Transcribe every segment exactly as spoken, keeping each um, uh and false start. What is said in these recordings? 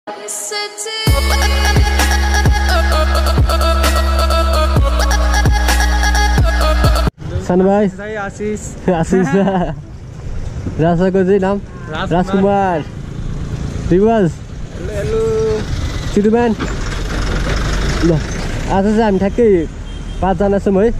सनभाइ आशिष आशिष रासाको चाहिँ नाम राजकुमार रिवाज हेलो चिटुम्यान ल आज चाहिँ हामी ठ्याक्कै पाँचजना छौँ है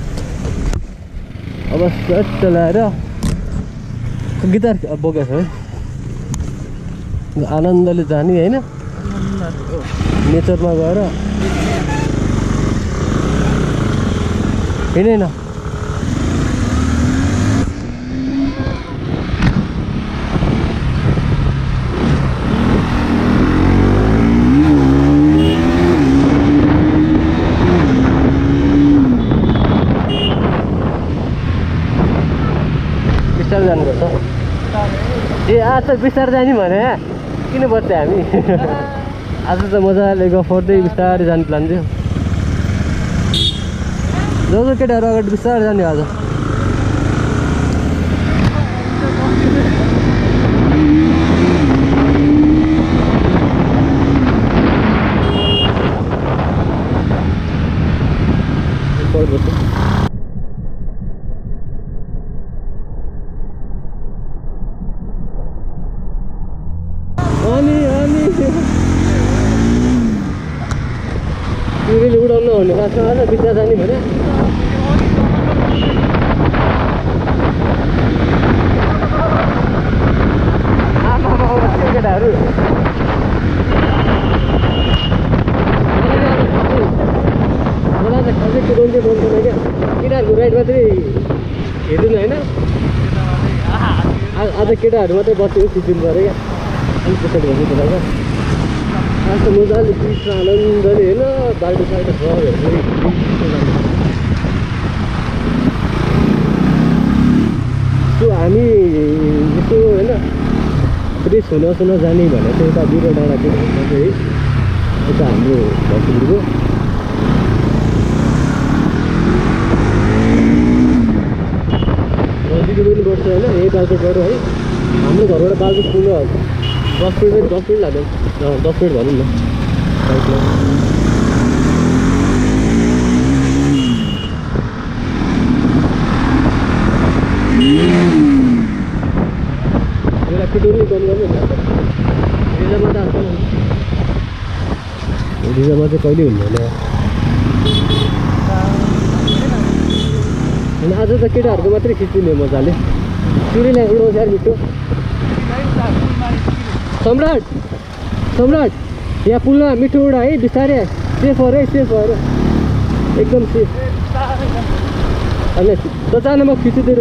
अब सट्ट ल्याएर गिटार बोकेको छ है आनन्दले जाने होइन नेचरमा गएर हिँडेन बिस्तारै जानुपर्छ ए आज त बिस्तारै जाने भने किन बस्छ हामी आज त मजाले गफर्दै बिस्तारै जाने प्लान थियो जब केटाहरू अगाडि बिस्तारै जाने आज अनि अनि तिमीले उडाउन हुने खासमा आज बित्दा जाने भने केटाहरू मलाई त खासै कुदाउनु चाहिँ मन पर्दैन क्या केटाहरूको राइड मात्रै हेर्नु होइन आज केटाहरू मात्रै बसेको खिचिनु पऱ्यो क्या अलिक पछाडि भन्नु पर्छ आज त मजाले कृष्ण आनन्दले होइन बाल्टो साल्टो छ त्यो हामी यसो होइन फ्रेस हुन सुन जाने भने चाहिँ यता बिरुवा डाँडातिर चाहिँ यता हाम्रो भक्तपुरको नजिकै पनि पर्छ होइन यही बालकोटबाट है हाम्रो घरबाट बालकोट पुग्नु दस मिनट दस मिनट लाग्यो दस मिनट भनौँ न बाइकमा एउटा पिटोनी कम गर्नु रिजर्भमा त आएको रिजर्भमा चाहिँ कहिले हुँदैन अनि आज त केटाहरूको मात्रै खिचिदिने मजाले चुरीलाई उडाउँछ यार मिठो सम्राट सम्राट यहाँ पुलमा मिठो उडा है बिस्तारै सेफ हो है सेफ हो एकदम सेफ अनि दचाना म खिचिदिएर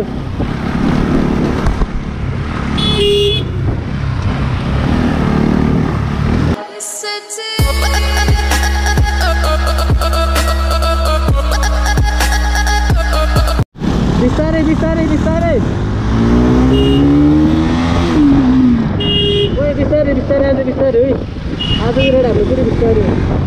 बिस्तारै बिस्तारै बिस्तारै ओए बिस्तारै बिस्तारै आज बिस्तारै है आजको रेड हाम्रो पुरै बिस्तारै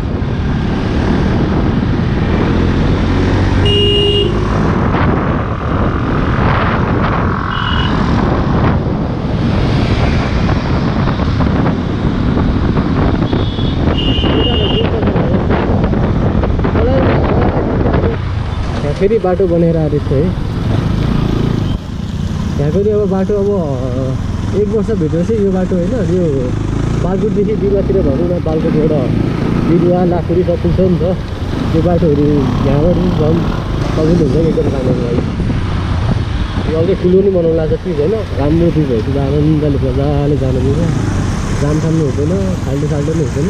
फेरि बाटो बनाएर आएको छ है यहाँको चाहिँ अब बाटो अब एक वर्षभित्र चाहिँ यो बाटो होइन यो बालकोटदेखि बिरुवातिर भनौँ न बालकोटबाट बिरुवा लाखुरी सब पुग्छ नि त यो बाटोहरू यहाँबाट झन् सजिलो हुन्छ एकदम जानुको लागि यो अझै ठुलो नि बनाउनु लाग्छ चिज होइन राम्रो चिज भएपछि आनन्दले मजाले जानु मिल्छ जाम थाम्नु हुँदैन फाल्टो फाल्टो नि हुँदैन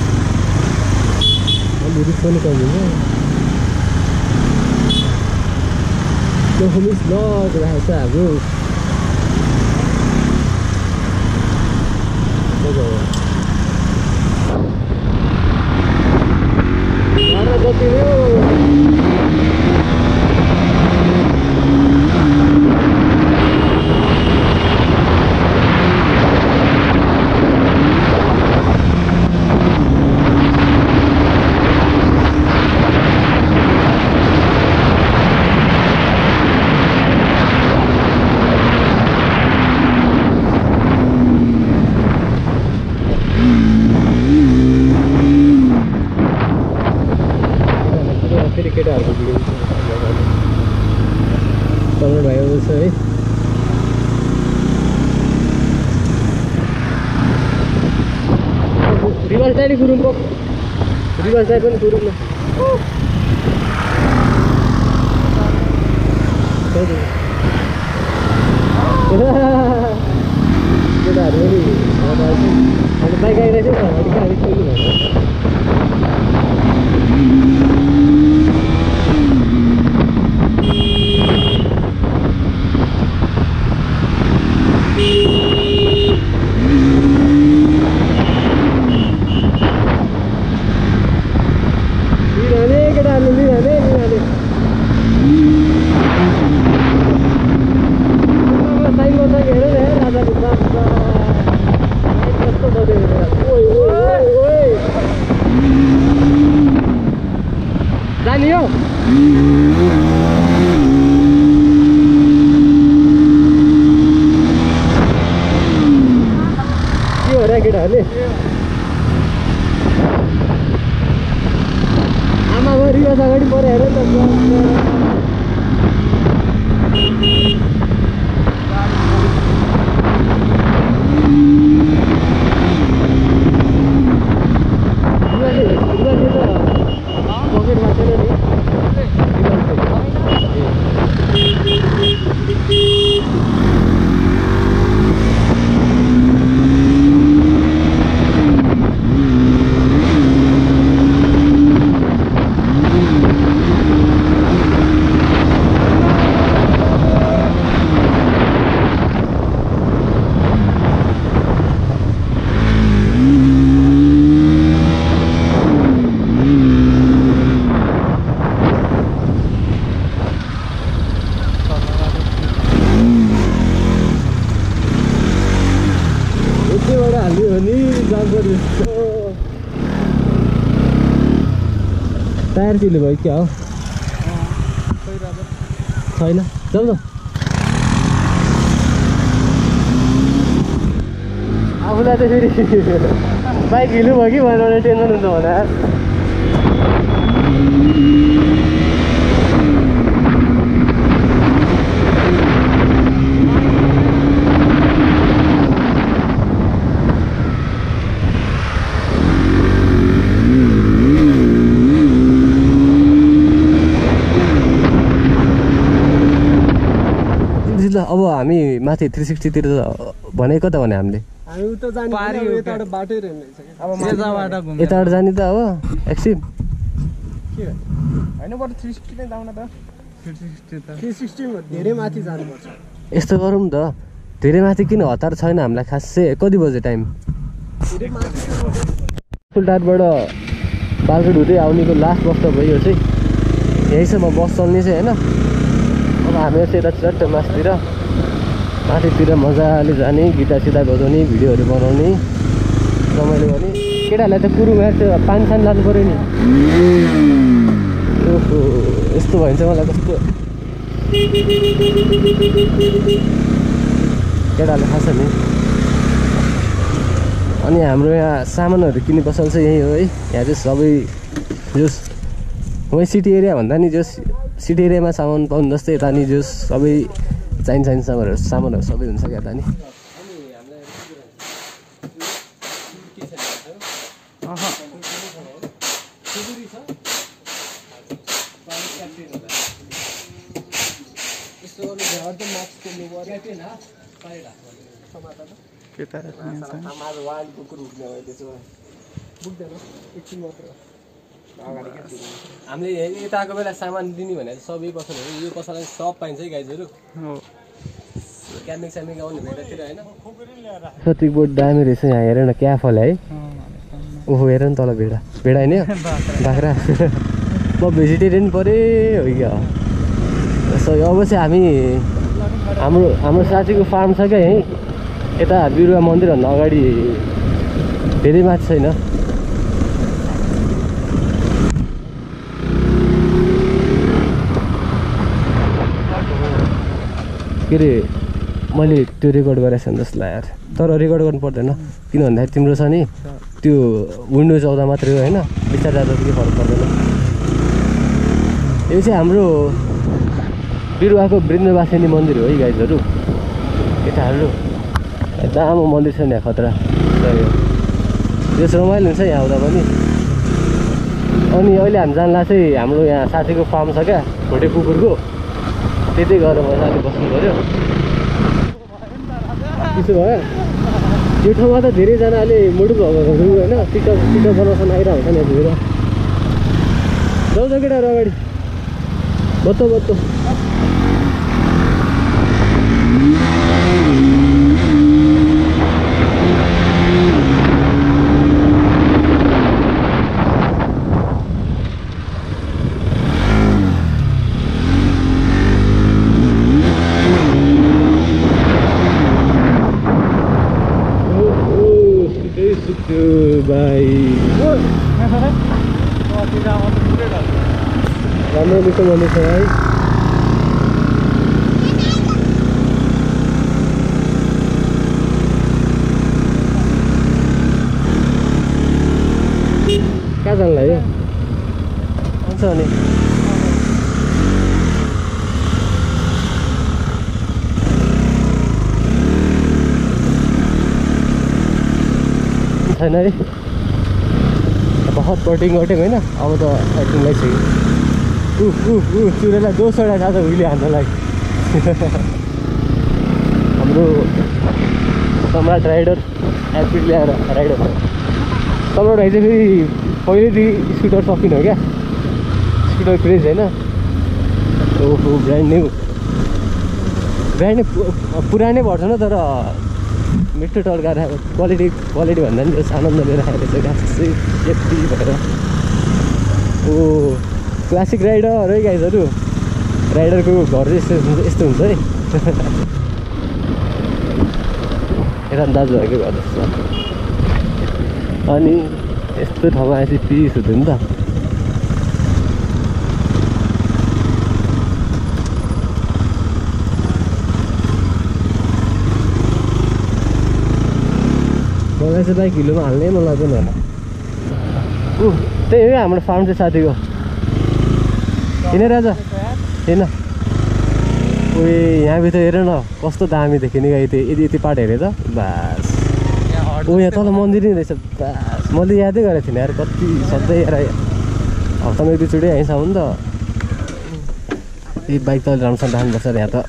अलि रिस्क पनि कम हुन्छ त्यो मिस ब्लग राखेको छ हाम्रो जति हो रिभर्स दाइ कुरुम पो रिभर्स दाइ पनि कुरुम न केटाहरू पनि अन्त बाइक आइरहेको छ अलिक गाडी खोल्नु भएको जाने हो के हो र केटाहरूले आमामा रिवाज अगाडि पऱ्यो हेर त टायर चिल्लो भयो क्या हो छैन जाउँ न आफूलाई त फेरि बाइक हिलो भयो कि भनेर टेन्सन हुन्छ भने अब हामी माथि थ्री सिक्सटीतिर भनेको त भने हामीले यताबाट जाने त अब एक्सिम यस्तो गरौँ त धेरै माथि किन हतार छैन हामीलाई खास चाहिँ कति बजे टाइम फुलटारबाट बालकोट हुँदै आउनेको लास्ट बस त भयो चाहिँ यहीसम्म बस चल्ने चाहिँ होइन अब हामी चाहिँ यता चट्ट मासतिर माथितिर मजाले जाने गिटार सिधा बजाउने भिडियोहरू बनाउने रमाइलो गर्ने केटाहरूलाई त कुरु म्याच पानी सानी लानु पऱ्यो नि ओहो यस्तो भइन्छ मलाई कस्तो केटाहरूले खान्छ नि अनि हाम्रो यहाँ सामानहरू किन्ने पसल चाहिँ यही हो है यहाँ चाहिँ सबै जस वहीँ सिटी एरिया भन्दा नि जस सिटी एरियामा सामान पाउनु जस्तै यता नि जस सबै चाहिन्छ चाहिन्छ सामानहरू सामानहरू सबै हुन्छ क्या त नि हामीले यताको बेला सामान दिने भने सबै पसलहरू यो पसलमा सब पाइन्छ है गाइजहरू क्यामिक स्यामिक आउने बेलातिर होइन सतिक बोर्ड दामी रहेछ यहाँ हेर न क्या फल है ओहो हेर न तल भेडा भेडा होइन बाख्रा म भेजिटेरियन पऱ्यो हो क्या सो अब चाहिँ हामी हाम्रो हाम्रो साथीको फार्म छ क्या यहीँ यता बिरुवा मन्दिरभन्दा अगाडि धेरै माथि छैन के अरे मैले त्यो रेकर्ड गरेको छु जस्तो लाग्यो यार तर रेकर्ड गर्नु पर्दैन किन भन्दाखेरि तिम्रो छ नि त्यो विन्डो चौधा मात्रै हो होइन बिस्तारै जाँदा केही फरक पर्दैन यो चाहिँ हाम्रो बिरुवाको वृन्दवासिनी मन्दिर हो है गाइजहरू केटाहरू दामो मन्दिर छ नि खतरा यस रमाइलो हुन्छ यहाँ आउँदा पनि। अनि अहिले हामी जानला चाहिँ हाम्रो यहाँ साथीको फार्म छ क्या भोटे कुकुरको, त्यतै गएर मजाले बस्नु पऱ्यो। त्यसो भए यो ठाउँमा त धेरैजनाले मोडल भएकोहरू होइन टिकटक टिकटक बनाउँछ आइरहेको हुन्छ नि हेरेर। जाउँ त केटाहरू अगाडि बत्तो बत्तो। राम्रो मिठो मन्दिर छ है। कहाँ जानु लाग्यो हुन्छ भने छैन है। बहुत कटिङ कटिङ होइन, अब त कटिङलाई छ ऊ ऊ ऊ चुरेलाई दोसवटा छ त उहिले हान्नलाई। हाम्रो सम्राट राइडर एपिड ल्याएर राइडर सम्राट भाइ चाहिँ फेरि पहिल्यैदेखि स्कुटर सकिन हो क्या, स्कुटर क्रेज होइन। ओहो ब्रान्ड न्यू ब्रान्ड न्यू पुरानै भर्छ न, तर मिठो टर्काएर क्वालिटी क्वालिटी भन्दा पनि त्यो आनन्द लिएर आएको छ खासै यति भएर। ओ क्लासिक राइडर है गाइजहरू, राइडरको घर यस्तो यस्तो हुन्छ है। यता दाजुभाइको घर जस्तो। अनि यस्तो ठाउँमा आएपछि पिस हुँदैन नि त। मलाई चाहिँ बाइक हिलोमा हाल्नै मन लाग्दैन होला। ऊ त्यही हो हाम्रो फार्म चाहिँ साथीको हिँडेर राजा हेर्न। उयो यहाँभित्र हेर न कस्तो दामी देखिने गाई थियो। यदि यति पाट हेरेँ त बास। ऊ यहाँ तल मन्दिर नै रहेछ बास। मैले यादै गरेको थिइनँ यार, कति सधैँ यार हप्तामा एक दुईचोटि आइसक्यो नि त। यी बाइक त राम्रोसँग राख्नुपर्छ यहाँ त,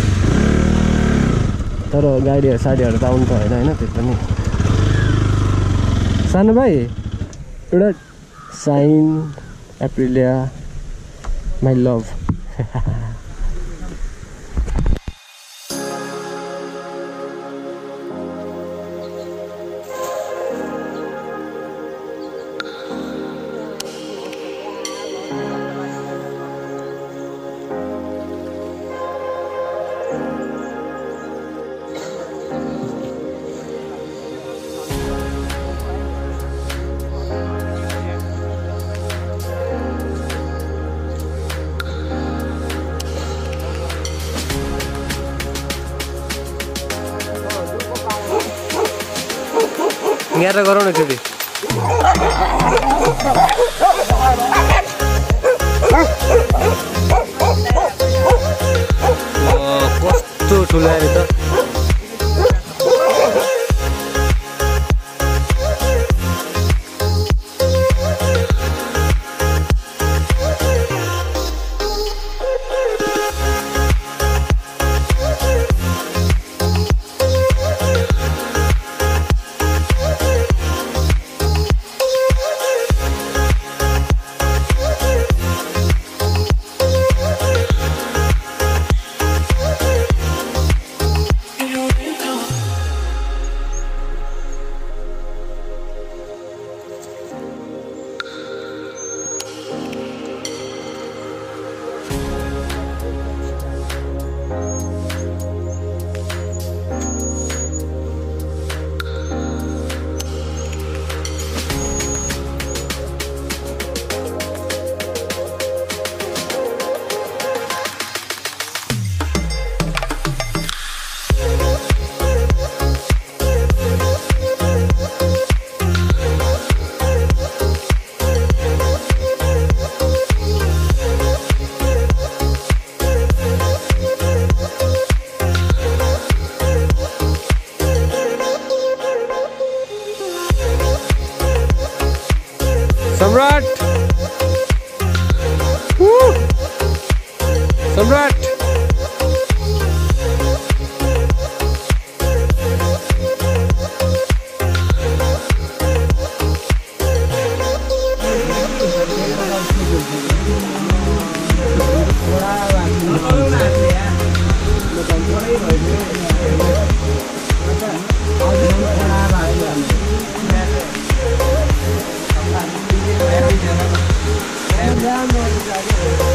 तर गाडीहरू साडीहरू त आउनु त होइन होइन त्यो पनि। सानो भाइ एउटा साइन एप्रिलिया माई लभ। यहाँ गरौँ न एकचोटि। कस्तो ठुलो आयो त। सम्राट सम्राट Yeah,